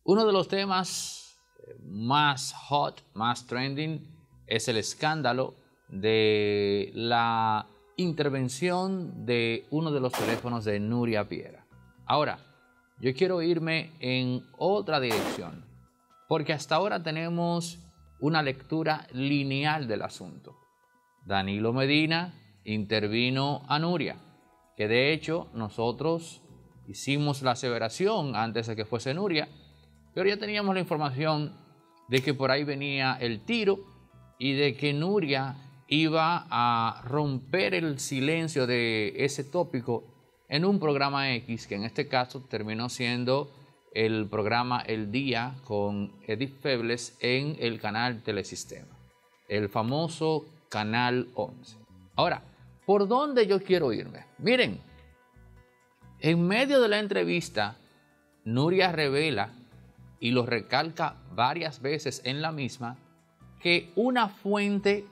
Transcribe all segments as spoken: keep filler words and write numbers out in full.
Uno de los temas más hot, más trending, es el escándalo de la intervención de uno de los teléfonos de Nuria Piera. Ahora, yo quiero irme en otra dirección, porque hasta ahora tenemos una lectura lineal del asunto. Danilo Medina intervino a Nuria, que de hecho nosotros hicimos la aseveración antes de que fuese Nuria, pero ya teníamos la información de que por ahí venía el tiro y de que Nuria iba a romper el silencio de ese tópico en un programa X, que en este caso terminó siendo el programa El Día con Edith Febles en el canal Telesistema, el famoso Canal once. Ahora, ¿por dónde yo quiero irme? Miren, en medio de la entrevista, Nuria revela, y lo recalca varias veces en la misma, que una fuente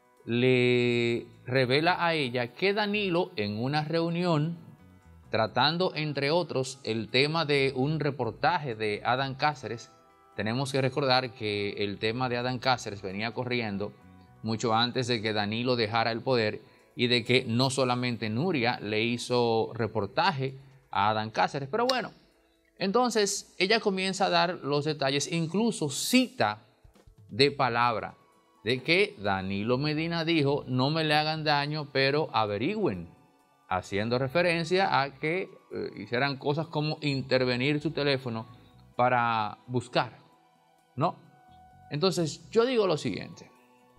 le revela a ella que Danilo, en una reunión, tratando entre otros el tema de un reportaje de Adán Cáceres, tenemos que recordar que el tema de Adán Cáceres venía corriendo mucho antes de que Danilo dejara el poder y de que no solamente Nuria le hizo reportaje a Adán Cáceres, pero bueno, entonces ella comienza a dar los detalles, incluso cita de palabra de que Danilo Medina dijo: no me le hagan daño, pero averigüen, haciendo referencia a que eh, hicieran cosas como intervenir su teléfono para buscar, ¿no? Entonces yo digo lo siguiente: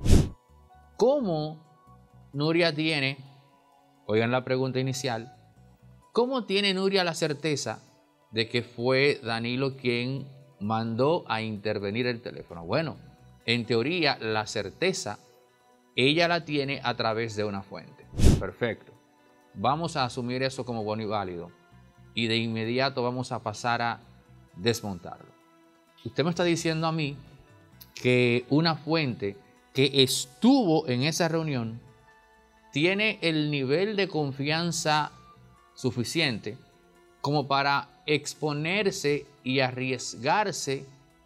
¿cómo Nuria tiene, oigan la pregunta inicial, cómo tiene Nuria la certeza de que fue Danilo quien mandó a intervenir el teléfono? Bueno, en teoría la certeza ella la tiene a través de una fuente. Perfecto. Vamos a asumir eso como bueno y válido y de inmediato vamos a pasar a desmontarlo. Usted me está diciendo a mí que una fuente que estuvo en esa reunión tiene el nivel de confianza suficiente como para exponerse y arriesgarse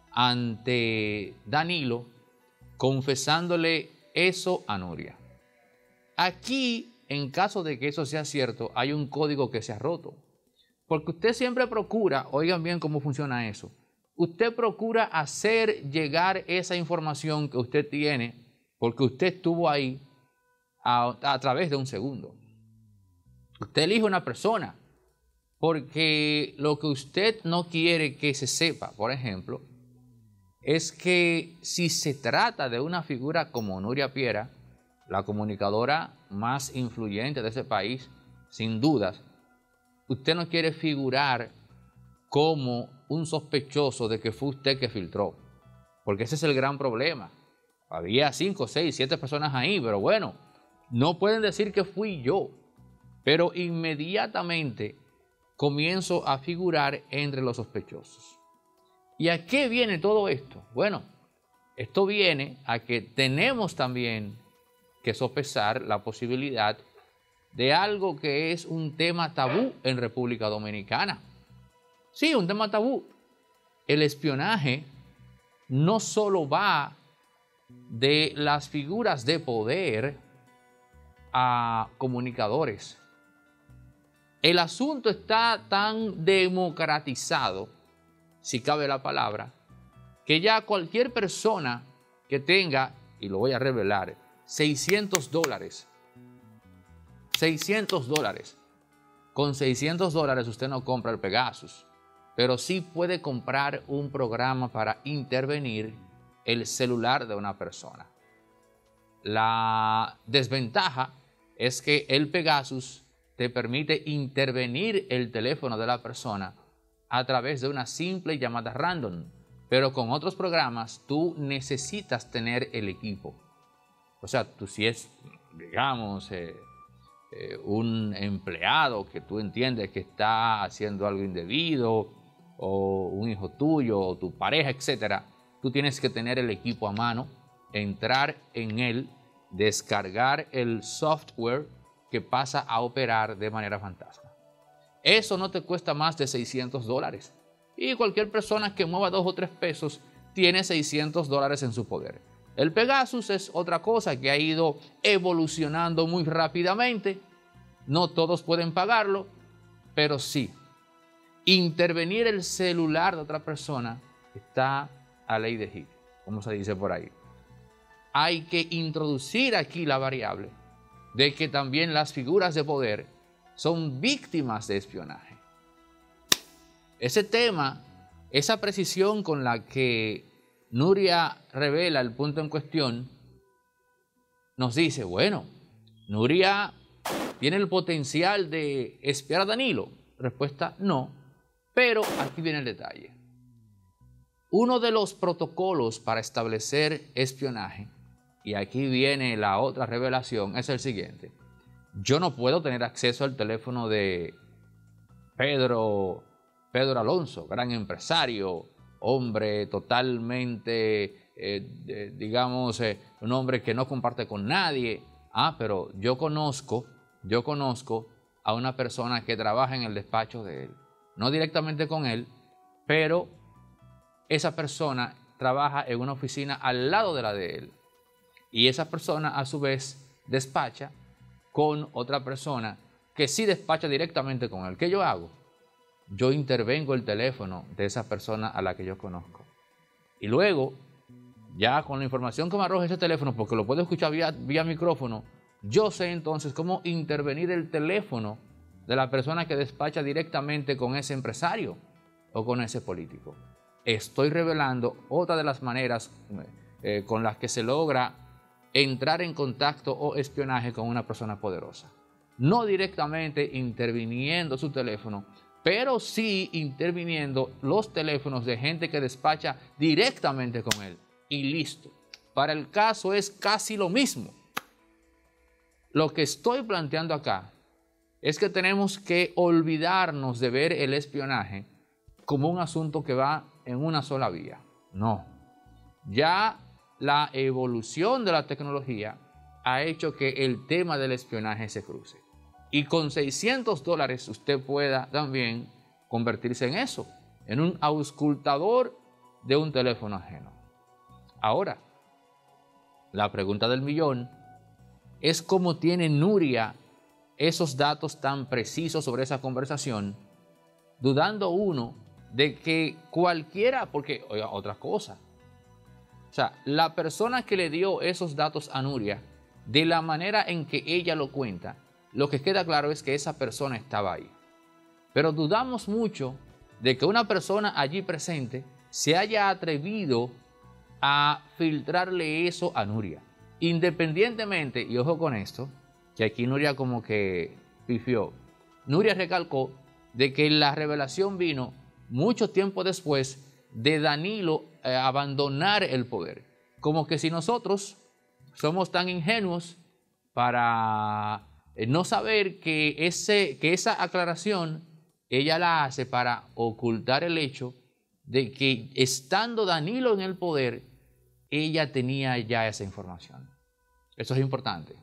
ante Danilo confesándole eso a Nuria. Aquí, en caso de que eso sea cierto, hay un código que se ha roto. Porque usted siempre procura, oigan bien cómo funciona eso, usted procura hacer llegar esa información que usted tiene, porque usted estuvo ahí a, a través de un segundo. Usted elige una persona, porque lo que usted no quiere que se sepa, por ejemplo, es que si se trata de una figura como Nuria Piera, la comunicadora más influyente de ese país, sin dudas, usted no quiere figurar como un sospechoso de que fue usted que filtró, porque ese es el gran problema. Había cinco, seis, siete personas ahí, pero bueno, no pueden decir que fui yo, pero inmediatamente comienzo a figurar entre los sospechosos. ¿Y a qué viene todo esto? Bueno, esto viene a que tenemos también que sopesar la posibilidad de algo que es un tema tabú en República Dominicana. Sí, un tema tabú. El espionaje no solo va de las figuras de poder a comunicadores. El asunto está tan democratizado, si cabe la palabra, que ya cualquier persona que tenga, y lo voy a revelar, seiscientos dólares, seiscientos dólares, con seiscientos dólares usted no compra el Pegasus, pero sí puede comprar un programa para intervenir el celular de una persona. La desventaja es que el Pegasus te permite intervenir el teléfono de la persona a través de una simple llamada random, pero con otros programas tú necesitas tener el equipo. O sea, tú si es, digamos, eh, eh, un empleado que tú entiendes que está haciendo algo indebido, o un hijo tuyo, o tu pareja, etcétera, tú tienes que tener el equipo a mano, entrar en él, descargar el software que pasa a operar de manera fantasma. Eso no te cuesta más de seiscientos dólares. y cualquier persona que mueva dos o tres pesos tiene seiscientos dólares en su poder. El Pegasus es otra cosa que ha ido evolucionando muy rápidamente. No todos pueden pagarlo, pero sí. Intervenir el celular de otra persona está a ley de Hill, como se dice por ahí. Hay que introducir aquí la variable de que también las figuras de poder son víctimas de espionaje. Ese tema, esa precisión con la que Nuria revela el punto en cuestión, nos dice, bueno, Nuria tiene el potencial de espiar a Danilo. Respuesta, no, pero aquí viene el detalle. Uno de los protocolos para establecer espionaje, y aquí viene la otra revelación, es el siguiente. Yo no puedo tener acceso al teléfono de Pedro, Pedro Alonso, gran empresario, hombre totalmente, eh, digamos, eh, un hombre que no comparte con nadie. Ah, pero yo conozco, yo conozco a una persona que trabaja en el despacho de él. No directamente con él, pero esa persona trabaja en una oficina al lado de la de él. Y esa persona a su vez despacha con otra persona que sí despacha directamente con él. ¿Qué yo hago? Yo intervengo el teléfono de esa persona a la que yo conozco. Y luego, ya con la información que me arroja ese teléfono, porque lo puedo escuchar vía, vía micrófono, yo sé entonces cómo intervenir el teléfono de la persona que despacha directamente con ese empresario o con ese político. Estoy revelando otra de las maneras eh, con las que se logra entrar en contacto o espionaje con una persona poderosa. No directamente interviniendo su teléfono, pero sí interviniendo los teléfonos de gente que despacha directamente con él. Y listo. Para el caso es casi lo mismo. Lo que estoy planteando acá es que tenemos que olvidarnos de ver el espionaje como un asunto que va en una sola vía. No. Ya la evolución de la tecnología ha hecho que el tema del espionaje se cruce. Y con seiscientos dólares usted pueda también convertirse en eso, en un auscultador de un teléfono ajeno. Ahora, la pregunta del millón es cómo tiene Nuria esos datos tan precisos sobre esa conversación, dudando uno de que cualquiera, porque, oiga, otra cosa, o sea, la persona que le dio esos datos a Nuria, de la manera en que ella lo cuenta, lo que queda claro es que esa persona estaba ahí. Pero dudamos mucho de que una persona allí presente se haya atrevido a filtrarle eso a Nuria. Independientemente, y ojo con esto, que aquí Nuria como que pifió, Nuria recalcó de que la revelación vino mucho tiempo después de Danilo eh, abandonar el poder. Como que si nosotros somos tan ingenuos para eh, no saber que, ese, que esa aclaración ella la hace para ocultar el hecho de que estando Danilo en el poder, ella tenía ya esa información. Eso es importante.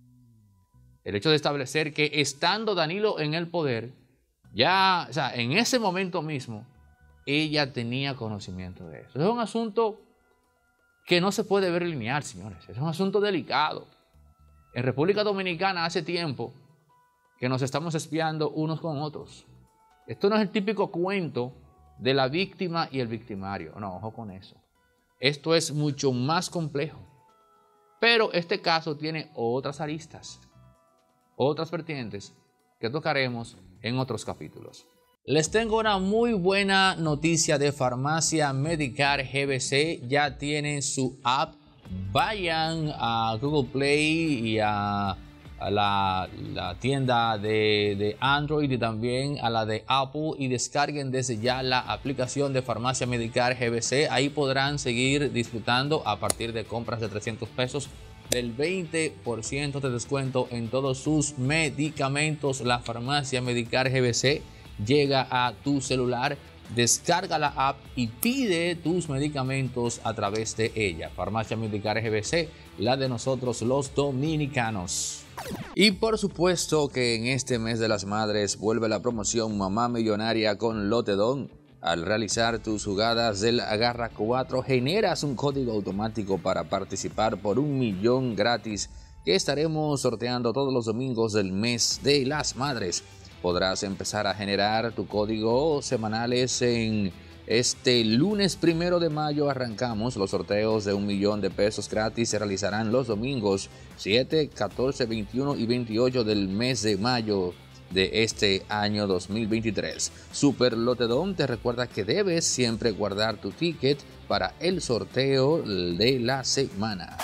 El hecho de establecer que estando Danilo en el poder, ya, o sea, en ese momento mismo, ella tenía conocimiento de eso. Es un asunto que no se puede ver lineal, señores. Es un asunto delicado. En República Dominicana hace tiempo que nos estamos espiando unos con otros. Esto no es el típico cuento de la víctima y el victimario. No, ojo con eso. Esto es mucho más complejo. Pero este caso tiene otras aristas, otras vertientes que tocaremos en otros capítulos. Les tengo una muy buena noticia de Farmacia Medicare G B C. Ya tienen su app. Vayan a Google Play y a, a la, la tienda de, de Android y también a la de Apple y descarguen desde ya la aplicación de Farmacia Medicare G B C. Ahí podrán seguir disfrutando a partir de compras de trescientos pesos del veinte por ciento de descuento en todos sus medicamentos. La Farmacia Medicare G B C llega a tu celular. Descarga la app y pide tus medicamentos a través de ella. Farmacia Medicare G B C, la de nosotros los dominicanos. Y por supuesto que en este mes de las madres vuelve la promoción Mamá Millonaria con Lotedón. Al realizar tus jugadas del Agarra cuatro, generas un código automático para participar por un millón gratis que estaremos sorteando todos los domingos del mes de las madres. Podrás empezar a generar tu código semanales en este lunes primero de mayo. Arrancamos los sorteos de un millón de pesos gratis. Se realizarán los domingos siete, catorce, veintiuno y veintiocho del mes de mayo de este año dos mil veintitrés. Super Lotedom te recuerda que debes siempre guardar tu ticket para el sorteo de la semana.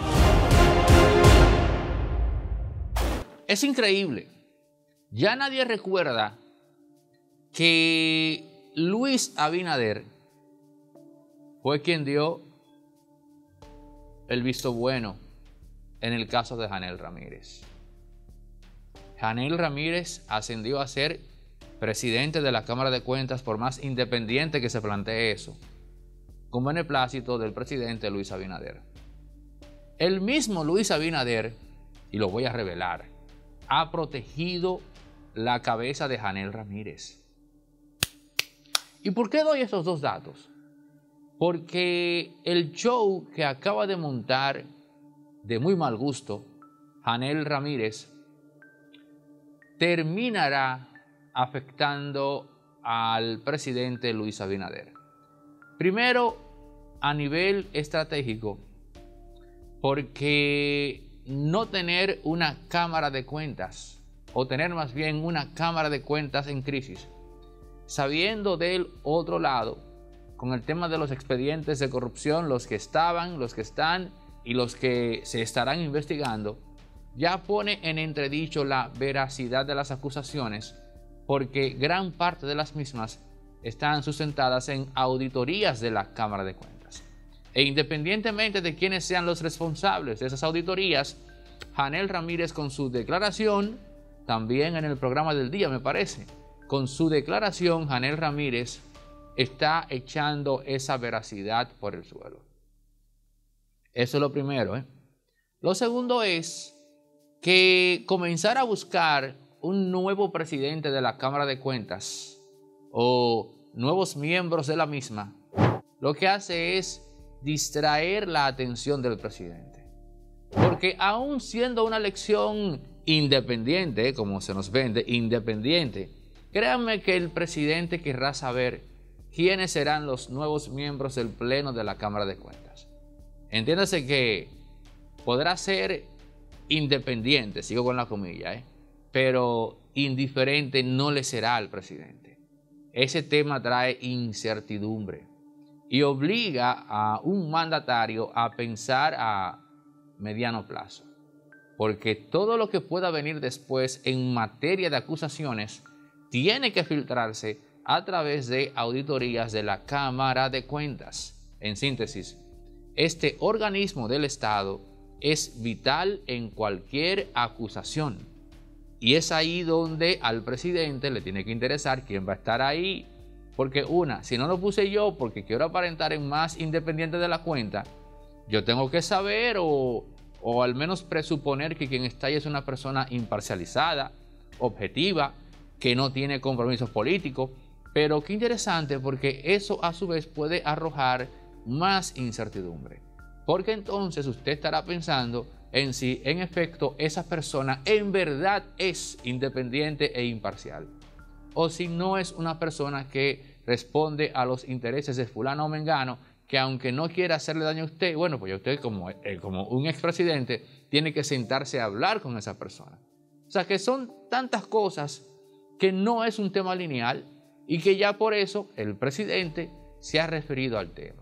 Es increíble. Ya nadie recuerda que Luis Abinader fue quien dio el visto bueno en el caso de Hanel Ramírez. Hanel Ramírez ascendió a ser presidente de la Cámara de Cuentas, por más independiente que se plantee eso, con beneplácito del presidente Luis Abinader. El mismo Luis Abinader, y lo voy a revelar, ha protegido la cabeza de Hanel Ramírez. ¿Y por qué doy estos dos datos? Porque el show que acaba de montar de muy mal gusto Hanel Ramírez terminará afectando al presidente Luis Abinader. Primero, a nivel estratégico, porque no tener una Cámara de Cuentas, o tener más bien una Cámara de Cuentas en crisis, sabiendo del otro lado, con el tema de los expedientes de corrupción, los que estaban, los que están y los que se estarán investigando, ya pone en entredicho la veracidad de las acusaciones, porque gran parte de las mismas están sustentadas en auditorías de la Cámara de Cuentas. E independientemente de quiénes sean los responsables de esas auditorías, Hanel Ramírez, con su declaración, también en el programa del día me parece, con su declaración, Hanel Ramírez está echando esa veracidad por el suelo. Eso es lo primero, ¿eh? Lo segundo es que comenzar a buscar un nuevo presidente de la Cámara de Cuentas o nuevos miembros de la misma, lo que hace es distraer la atención del presidente. Porque aún siendo una elección independiente, como se nos vende, independiente, créanme que el presidente querrá saber quiénes serán los nuevos miembros del Pleno de la Cámara de Cuentas. Entiéndase que podrá ser independiente, sigo con la comilla, ¿eh? pero indiferente no le será al presidente. Ese tema trae incertidumbre y obliga a un mandatario a pensar a mediano plazo, porque todo lo que pueda venir después en materia de acusaciones tiene que filtrarse a través de auditorías de la Cámara de Cuentas. En síntesis, este organismo del Estado es vital en cualquier acusación. Y es ahí donde al presidente le tiene que interesar quién va a estar ahí. Porque una, si no lo puse yo porque quiero aparentar en más independiente de la cuenta, yo tengo que saber o, o al menos presuponer que quien está ahí es una persona imparcializada, objetiva, que no tiene compromisos políticos. Pero qué interesante, porque eso a su vez puede arrojar más incertidumbre. Porque entonces usted estará pensando en si en efecto esa persona en verdad es independiente e imparcial, o si no es una persona que responde a los intereses de fulano o mengano, que aunque no quiera hacerle daño a usted, bueno, pues usted como, eh, como un expresidente tiene que sentarse a hablar con esa persona. O sea que son tantas cosas que no es un tema lineal y que ya por eso el presidente se ha referido al tema.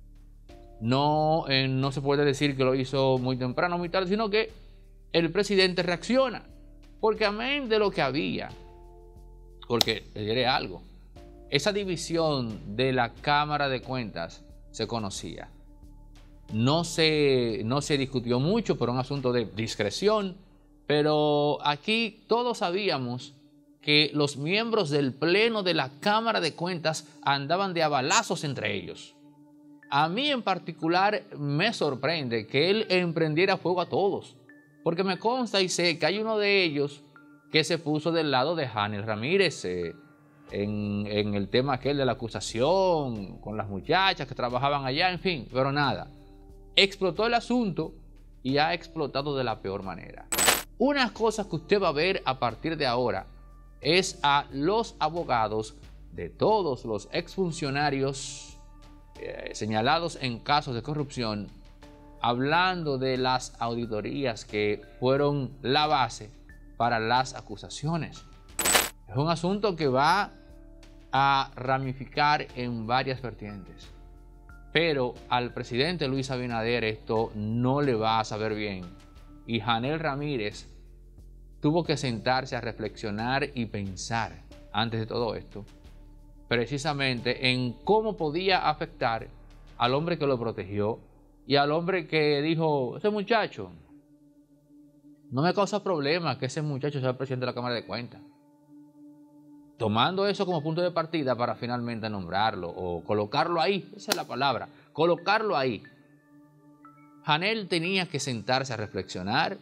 No, eh, no se puede decir que lo hizo muy temprano o muy tarde, sino que el presidente reacciona. Porque amén de lo que había, porque le diré algo, esa división de la Cámara de Cuentas se conocía. No se, no se discutió mucho por un asunto de discreción, pero aquí todos sabíamos que los miembros del Pleno de la Cámara de Cuentas andaban de abalazos entre ellos. A mí en particular me sorprende que él emprendiera fuego a todos, porque me consta y sé que hay uno de ellos que se puso del lado de Hanel Ramírez, eh, en, en el tema aquel de la acusación, con las muchachas que trabajaban allá, en fin, pero nada. Explotó el asunto y ha explotado de la peor manera. Una cosa que usted va a ver a partir de ahora es a los abogados de todos los exfuncionarios eh, señalados en casos de corrupción, hablando de las auditorías que fueron la base para las acusaciones. Es un asunto que va a ramificar en varias vertientes. Pero al presidente Luis Abinader esto no le va a saber bien. Y Hanel Ramírez tuvo que sentarse a reflexionar y pensar antes de todo esto, precisamente en cómo podía afectar al hombre que lo protegió y al hombre que dijo, ese muchacho, no me causa problema que ese muchacho sea el presidente de la Cámara de Cuentas. Tomando eso como punto de partida para finalmente nombrarlo o colocarlo ahí, esa es la palabra, colocarlo ahí. Hanel tenía que sentarse a reflexionar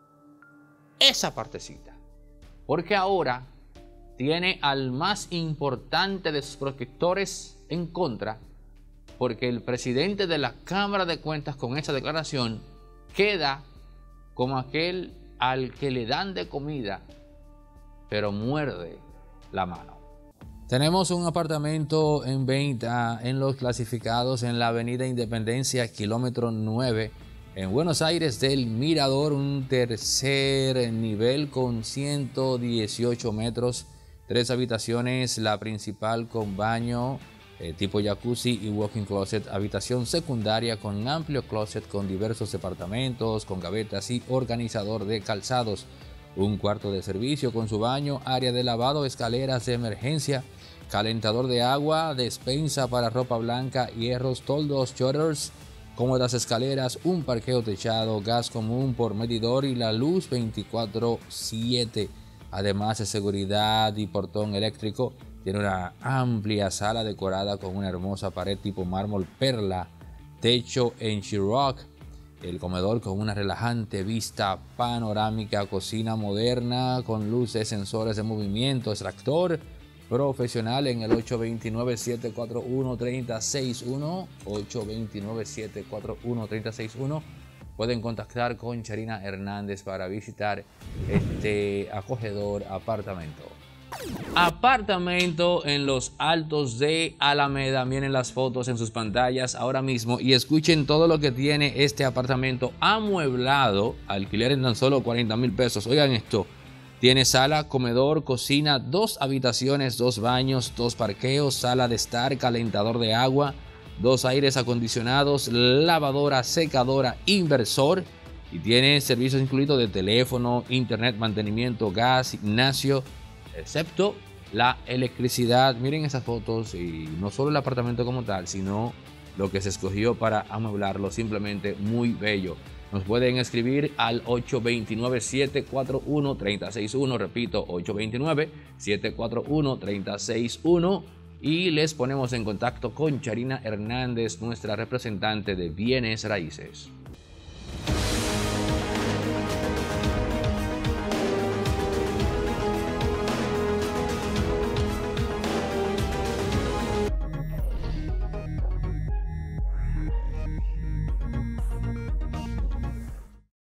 esa partecita, porque ahora tiene al más importante de sus protectores en contra, porque el presidente de la Cámara de Cuentas con esa declaración queda como aquel al que le dan de comida, pero muerde la mano. Tenemos un apartamento en venta en los clasificados en la avenida Independencia, kilómetro nueve, en Buenos Aires del Mirador, un tercer nivel con ciento dieciocho metros, tres habitaciones, la principal con baño eh, tipo jacuzzi y walk-in closet, habitación secundaria con amplio closet con diversos departamentos, con gavetas y organizador de calzados, un cuarto de servicio con su baño, área de lavado, escaleras de emergencia, calentador de agua, despensa para ropa blanca, hierros, toldos, shutters, cómodas escaleras, un parqueo techado, gas común por medidor y la luz veinticuatro siete. Además de seguridad y portón eléctrico, tiene una amplia sala decorada con una hermosa pared tipo mármol perla, techo en Sheetrock, el comedor con una relajante vista panorámica, cocina moderna con luces, sensores de movimiento, extractor profesional en el ocho dos nueve, siete cuatro uno, tres cero seis uno, ocho dos nueve, siete cuatro uno, tres cero seis uno. Pueden contactar con Charina Hernández para visitar este acogedor apartamento. Apartamento en los Altos de Alameda. Miren las fotos en sus pantallas ahora mismo y escuchen todo lo que tiene este apartamento amueblado. Alquiler en tan solo cuarenta mil pesos. Oigan esto. Tiene sala, comedor, cocina, dos habitaciones, dos baños, dos parqueos, sala de estar, calentador de agua, dos aires acondicionados, lavadora, secadora, inversor. Y tiene servicios incluidos de teléfono, internet, mantenimiento, gas, gimnasio, excepto la electricidad. Miren esas fotos y no solo el apartamento como tal, sino lo que se escogió para amueblarlo, simplemente muy bello. Nos pueden escribir al ocho dos nueve, siete cuatro uno, tres cero seis uno, repito, ocho dos nueve, siete cuatro uno, tres cero seis uno, y les ponemos en contacto con Charina Hernández, nuestra representante de bienes raíces.